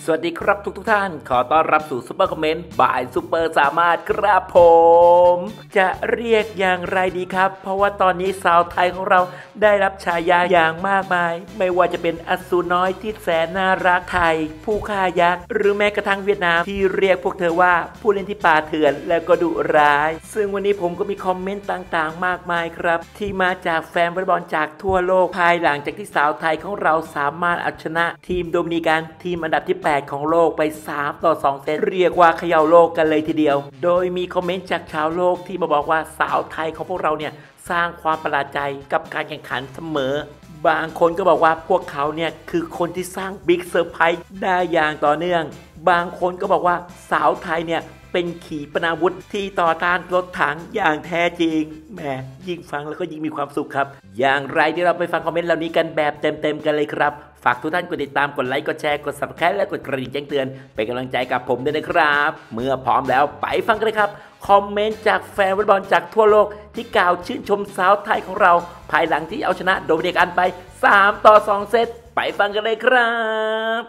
สวัสดีครับทุกท่านขอต้อนรับสู่ซุปเปอร์คอมเมนต์บ่ายซุปเปอร์สามารถครับผมจะเรียกอย่างไรดีครับเพราะว่าตอนนี้สาวไทยของเราได้รับฉายาอย่างมากมายไม่ว่าจะเป็นอสูรน้อยที่แสนน่ารักไทยผู้ฆ่ายักษ์หรือแม้กระทั่งเวียดนามที่เรียกพวกเธอว่าผู้เล่นที่ป่าเถื่อนและก็ดุร้ายซึ่งวันนี้ผมก็มีคอมเมนต์ต่างๆมากมายครับที่มาจากแฟนวอลเลย์บอลจากทั่วโลกภายหลังจากที่สาวไทยของเราสามารถเอาชนะทีมโดมินิกันทีมอันดับที่8ของโลกไป3-2 เซตเรียกว่าเขย่าโลกกันเลยทีเดียวโดยมีคอมเมนต์จากชาวโลกที่มาบอกว่าสาวไทยของพวกเราเนี่ยสร้างความประหลาดใจกับการแข่งขันเสมอบางคนก็บอกว่าพวกเขาเนี่ยคือคนที่สร้างบิ๊กเซอร์ไพรส์ได้อย่างต่อเนื่องบางคนก็บอกว่าสาวไทยเนี่ยเป็นขีปนาวุธที่ต่อต้านรถถังอย่างแท้จริงแหมยิ่งฟังแล้วก็ยิ่งมีความสุขครับอย่างไรเดี๋ยวเราไปฟังคอมเมนต์เหล่านี้กันแบบเต็มๆกันเลยครับฝากทุกท่านกดติดตามกดไลค์กดแชร์กด Subscribe และกดกระดิ่งแจ้งเตือนเป็นกำลังใจกับผมด้วยนะครับเมื่อพร้อมแล้วไปฟังกันเลยครับคอมเมนต์จากแฟนวอลเลย์บอลจากทั่วโลกที่กล่าวชื่นชมสาวไทยของเราภายหลังที่เอาชนะโดมินิกันไป3-2 เซตไปฟังกันเลยครับ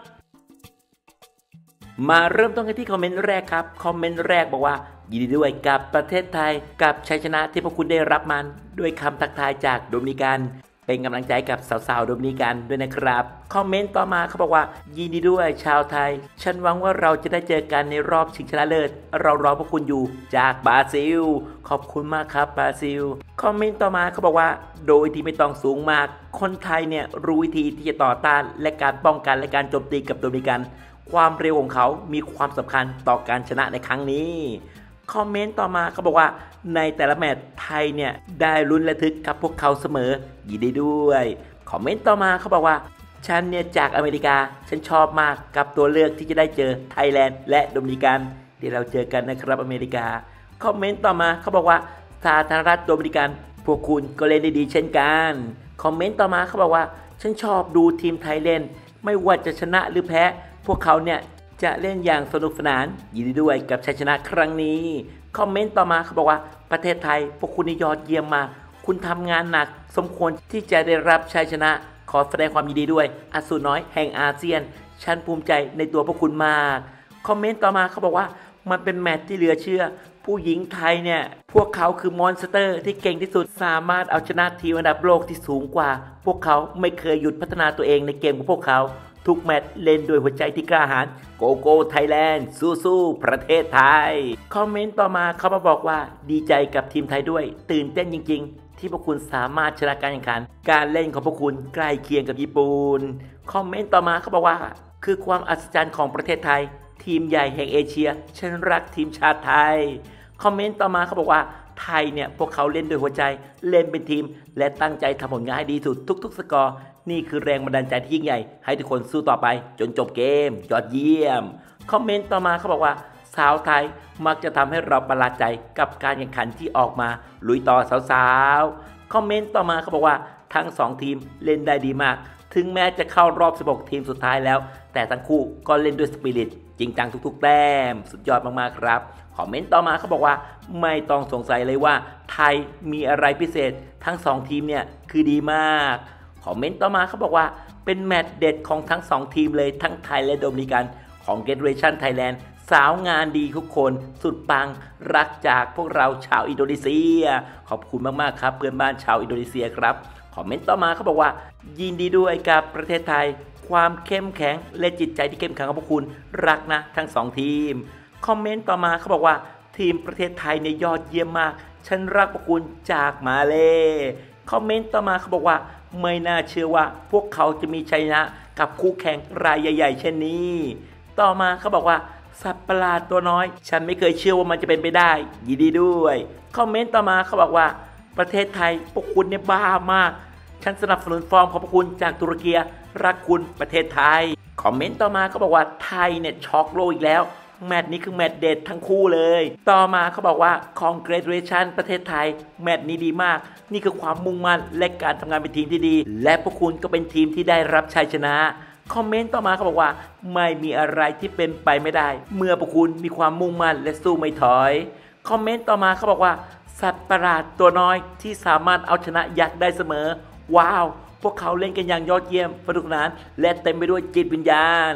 มาเริ่มต้นกันที่คอมเมนต์แรกครับคอมเมนต์แรกบอกว่ายินดีด้วยกับประเทศไทยกับชัยชนะที่พวกคุณได้รับมันด้วยคำทักทายจากโดมินิกันเป็นกำลังใจกับสาวๆโดมินิกันด้วยนะครับคอมเมนต์ต่อมาเขาบอกว่ายินดีด้วยชาวไทยฉันหวังว่าเราจะได้เจอกันในรอบชิงชนะเลิศเรารอพวกคุณอยู่จากบราซิลขอบคุณมากครับบราซิลคอมเมนต์ต่อมาเขาบอกว่าโดยที่ไม่ต้องสูงมากคนไทยเนี่ยรู้วิธีที่จะต่อต้านและการป้องกันและการโจมตีกับโดมินิกันความเร็วของเขามีความสำคัญต่อการชนะในครั้งนี้คอมเมนต์ต่อมาเขาบอกว่าในแต่ละแมตช์ไทยเนี่ยได้ลุ้นระทึกกับพวกเขาเสมอยินดีด้วยคอมเมนต์ต่อมาเขาบอกว่าฉันเนี่ยจากอเมริกาฉันชอบมากกับตัวเลือกที่จะได้เจอไทยแลนด์และโดมินิกันเดี๋ยวเราเจอกันนะครับอเมริกาคอมเมนต์ต่อมาเขาบอกว่าสาธารณรัฐโดมินิกันพวกคุณก็เล่นได้ดีเช่นกันคอมเมนต์ต่อมาเขาบอกว่าฉันชอบดูทีมไทยเล่นไม่ว่าจะชนะหรือแพ้พวกเขาเนี่ยจะเล่นอย่างสนุกสนานยินดีด้วยกับชัยชนะครั้งนี้คอมเมนต์ต่อมาเขาบอกว่าประเทศไทยพวกคุณนี่ยอดเยี่ยมมากคุณทำงานหนักสมควรที่จะได้รับชัยชนะขอแสดงความยินดีด้วยอสูรน้อยแห่งอาเซียนฉันภูมิใจในตัวพวกคุณมากคอมเมนต์ต่อมาเขาบอกว่ามันเป็นแมตช์ที่เหลือเชื่อผู้หญิงไทยเนี่ยพวกเขาคือมอนสเตอร์ที่เก่งที่สุดสามารถเอาชนะทีมอันดับโลกที่สูงกว่าพวกเขาไม่เคยหยุดพัฒนาตัวเองในเกมของพวกเขาทุกแมตช์เล่นด้วยหัวใจที่กล้าหาญโกโก้ไทยแลนด์สู้ๆประเทศไทยคอมเมนต์ต่อมาเขามาบอกว่าดีใจกับทีมไทยด้วยตื่นเต้นจริงๆที่พวกคุณสามารถชนะการแข่งขันการเล่นของพวกคุณใกล้เคียงกับญี่ปุ่นคอมเมนต์ต่อมาเขาบอกว่าคือความอัศจรรย์ของประเทศไทยทีมใหญ่แห่งเอเชียฉันรักทีมชาติไทยคอมเมนต์ต่อมาเขาบอกว่าไทยเนี่ยพวกเขาเล่นด้วยหัวใจเล่นเป็นทีมและตั้งใจทำผลงานให้ดีสุดทุกๆสกอร์นี่คือแรงบันดาลใจที่ยิ่งใหญ่ให้ทุกคนสู้ต่อไปจนจบเกมยอดเยี่ยมคอมเมนต์ต่อมาเขาบอกว่าสาวไทยมักจะทำให้เราประหลาดใจกับการแข่งขันที่ออกมาลุยต่อสาวๆคอมเมนต์ต่อมาเขาบอกว่าทั้ง2ทีมเล่นได้ดีมากถึงแม้จะเข้ารอบ16ทีมสุดท้ายแล้วแต่ทั้งคู่ก็เล่นด้วยสปิริตจริงจังทุกๆแต้มสุดยอดมากๆครับคอมเมนต์ต่อมาเขาบอกว่าไม่ต้องสงสัยเลยว่าไทยมีอะไรพิเศษทั้ง2ทีมเนี่ยคือดีมากคอมเมนต์ต่อมาเขาบอกว่าเป็นแมตช์เด็ดของทั้ง2ทีมเลยทั้งไทยและโดมินิกันของ Generation Thailand สาวงานดีทุกคนสุดปังรักจากพวกเราชาวอินโดนีเซียขอบคุณมากๆครับเพื่อนบ้านชาวอินโดนีเซียครับคอมเมนต์ต่อมาเขาบอกว่ายินดีด้วยกับประเทศไทยความเข้มแข็งและจิตใจที่เข้มแข็งของพวกคุณรักนะทั้ง2ทีมคอมเมนต์ต่อมาเขาบอกว่าทีมประเทศไทยเนี่ยยอดเยี่ยมมากฉันรักพวกคุณจากมาเลคอมเมนต์ต่อมาเขาบอกว่าไม่น่าเชื่อว่าพวกเขาจะมีชัยชนะกับคู่แข่งรายใหญ่ๆเช่นนี้ต่อมาเขาบอกว่าสัตว์ประหลาดตัวน้อยฉันไม่เคยเชื่อว่ามันจะเป็นไปได้ยินดีด้วยคอมเมนต์ต่อมาเขาบอกว่าประเทศไทยพวกคุณเนี่ยบ้ามากฉันสนับสนุนฟอร์มของพวกคุณจากตุรกีรักคุณประเทศไทยคอมเมนต์ต่อมาเขาบอกว่าไทยเนี่ยช็อกโลกอีกแล้วแมตช์นี้คือแมตช์เด็ดทั้งคู่เลยต่อมาเขาบอกว่า Congratulation ประเทศไทยแมตช์นี้ดีมากนี่คือความมุ่งมั่นและการทำงานเป็นทีมที่ดีและพวกคุณก็เป็นทีมที่ได้รับชัยชนะคอมเมนต์ต่อมาเขาบอกว่าไม่มีอะไรที่เป็นไปไม่ได้เมื่อพวกคุณมีความมุ่งมั่นและสู้ไม่ถอยคอมเมนต์ต่อมาเขาบอกว่าสัตว์ประหลาดตัวน้อยที่สามารถเอาชนะยักษ์ได้เสมอว้าวพวกเขาเล่นกันอย่างยอดเยี่ยมสนุกสนานและเต็มไปด้วยจิตวิญญาณ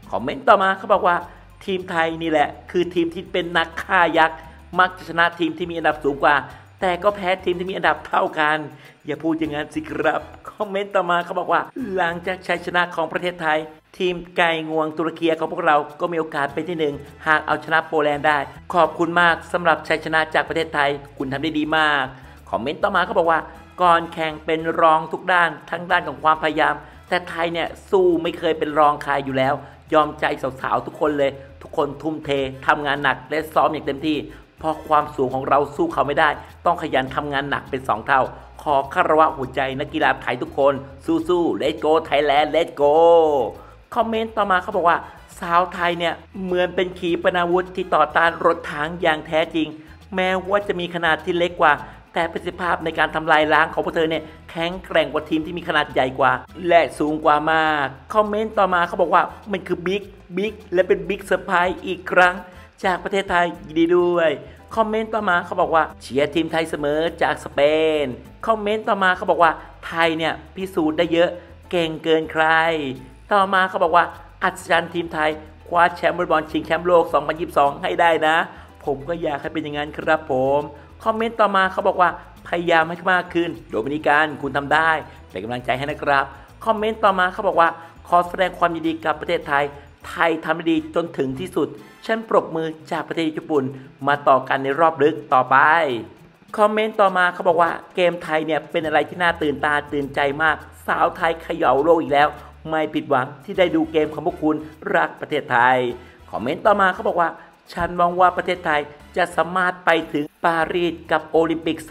คอมเมนต์ต่อมาเขาบอกว่าทีมไทยนี่แหละคือทีมที่เป็นนักฆ่ายักษ์มักจะชนะทีมที่มีอันดับสูงกว่าแต่ก็แพ้ทีมที่มีอันดับเท่ากันอย่าพูดอย่างนั้นสิครับคอมเมนต์ต่อมาเขาบอกว่าหลังจากชัยชนะของประเทศไทยทีมไก่งวงตุรกีของพวกเราก็มีโอกาสเป็นที่หนึ่งหากเอาชนะโปแลนด์ได้ขอบคุณมากสำหรับชัยชนะจากประเทศไทยคุณทำได้ดีมากคอมเมนต์ต่อมาเขาบอกว่าก่อนแข่งเป็นรองทุกด้านทั้งด้านของความพยายามแต่ไทยเนี่ยสู้ไม่เคยเป็นรองใครอยู่แล้วยอมใจสาวๆทุกคนเลยทุกคนทุ่มเททำงานหนักและซ้อมอย่างเต็มที่เพราะความสูงของเราสู้เขาไม่ได้ต้องขยันทำงานหนักเป็น2 เท่าขอคารวะหัวใจนักกีฬาไทยทุกคนสู้ๆ Let's go Thailand Let's go คอมเมนต์ต่อมาเขาบอกว่าสาวไทยเนี่ยเหมือนเป็นขีปนาวุธที่ต่อต้านรถถังอย่างแท้จริงแม้ว่าจะมีขนาดที่เล็กกว่าแต่ประสิทธิภาพในการทำลายล้างของพวกเธอเนี่ยแข็งแกร่งกว่าทีมที่มีขนาดใหญ่กว่าและสูงกว่ามากคอมเมนต์ต่อมาเขาบอกว่ามันคือบิ๊กและเป็นบิ๊กเซอร์ไพรส์อีกครั้งจากประเทศไทยยินดีด้วยคอมเมนต์ต่อมาเขาบอกว่าเชียร์ทีมไทยเสมอจากสเปนคอมเมนต์ต่อมาเขาบอกว่าไทยเนี่ยพิสูจน์ได้เยอะเก่งเกินใครต่อมาเขาบอกว่าอัศจรรย์ทีมไทยคว้าแชมป์วอลเลย์บอลชิงแชมป์โลก 2022 ให้ได้นะผมก็อยากให้เป็นอย่างนั้นครับผมคอมเมนต์ต่อมาเขาบอกว่าพยายามให้มากขึ้นโดมินิกันคุณทำได้เป็นกำลังใจให้นะครับคอมเมนต์ต่อมาเขาบอกว่าขอแสดงความยินดีกับประเทศไทยทำได้ดีจนถึงที่สุดฉันปรบมือจากประเทศญี่ปุ่นมาต่อกันในรอบลึกต่อไปคอมเมนต์ต่อมาเขาบอกว่าเกมไทยเนี่ยเป็นอะไรที่น่าตื่นตาตื่นใจมากสาวไทยเขย่าโลกอีกแล้วไม่ผิดหวังที่ได้ดูเกมของพวกคุณรักประเทศไทยคอมเมนต์ต่อมาเขาบอกว่าฉันมองว่าประเทศไทยจะสามารถไปถึงปารีสกับโอลิมปิก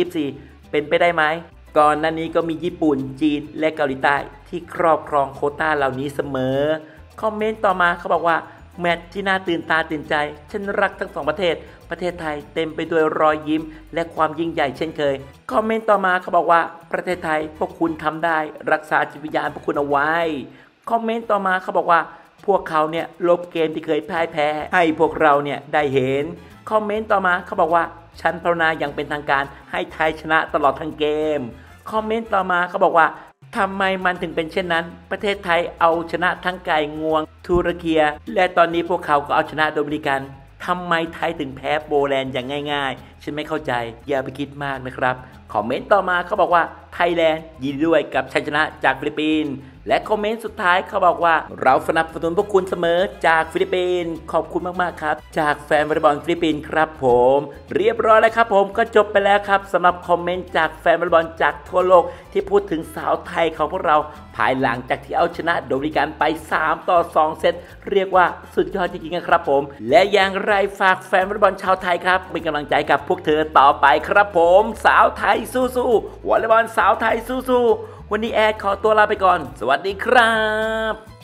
2024 เป็นไปได้ไหมก่อนหน้านี้ก็มีญี่ปุ่นจีนและเกาหลีใต้ที่ครอบครองโควต้าเหล่านี้เสมอคอมเมนต์ต่อมาเขาบอกว่าแมตช์ที่น่าตื่นตาตื่นใจฉันรักทั้ง2ประเทศไทยเต็มไปด้วยรอยยิ้มและความยิ่งใหญ่เช่นเคยคอมเมนต์ต่อมาเขาบอกว่าประเทศไทยพวกคุณทำได้รักษาจิตวิญญาณพวกคุณเอาไว้คอมเมนต์ต่อมาเขาบอกว่าพวกเขาเนี่ยลบเกมที่เคยพ่ายแพ้ให้พวกเราเนี่ยได้เห็นคอมเมนต์ต่อมาเขาบอกว่าฉันภาวนาอย่างเป็นทางการให้ไทยชนะตลอดทั้งเกมคอมเมนต์ต่อมาเขาบอกว่าทำไมมันถึงเป็นเช่นนั้นประเทศไทยเอาชนะทั้งไก่งวงตุรกีและตอนนี้พวกเขาก็เอาชนะโดมินิกันทำไมไทยถึงแพ้โปแลนด์อย่างง่ายๆฉันไม่เข้าใจอย่าไปคิดมากนะครับคอมเมนต์ต่อมาเขาบอกว่าไทยแลนด์ยินดีด้วยกับชัยชนะจากฟิลิปปินส์และคอมเมนต์สุดท้ายเขาบอกว่าเราสนับสนุนพวกคุณเสมอจากฟิลิปปินส์ขอบคุณมากๆครับจากแฟนวอลเลย์บอลฟิลิปปินส์ครับผมเรียบร้อยแล้วครับผมก็จบไปแล้วครับสำหรับคอมเมนต์จากแฟนวอลเลย์บอลจากทั่วโลกที่พูดถึงสาวไทยของพวกเราภายหลังจากที่เอาชนะโดมินิกันไป3-2 เซตเรียกว่าสุดยอดจริงๆนะครับผมและอย่างไรฝากแฟนวอลเลย์บอลชาวไทยครับเป็นกำลังใจกับพวกเธอต่อไปครับผมสาวไทยสู้ๆวอลเลย์บอลสาวไทยสู้ๆวันนี้แอดขอตัวลาไปก่อนสวัสดีครับ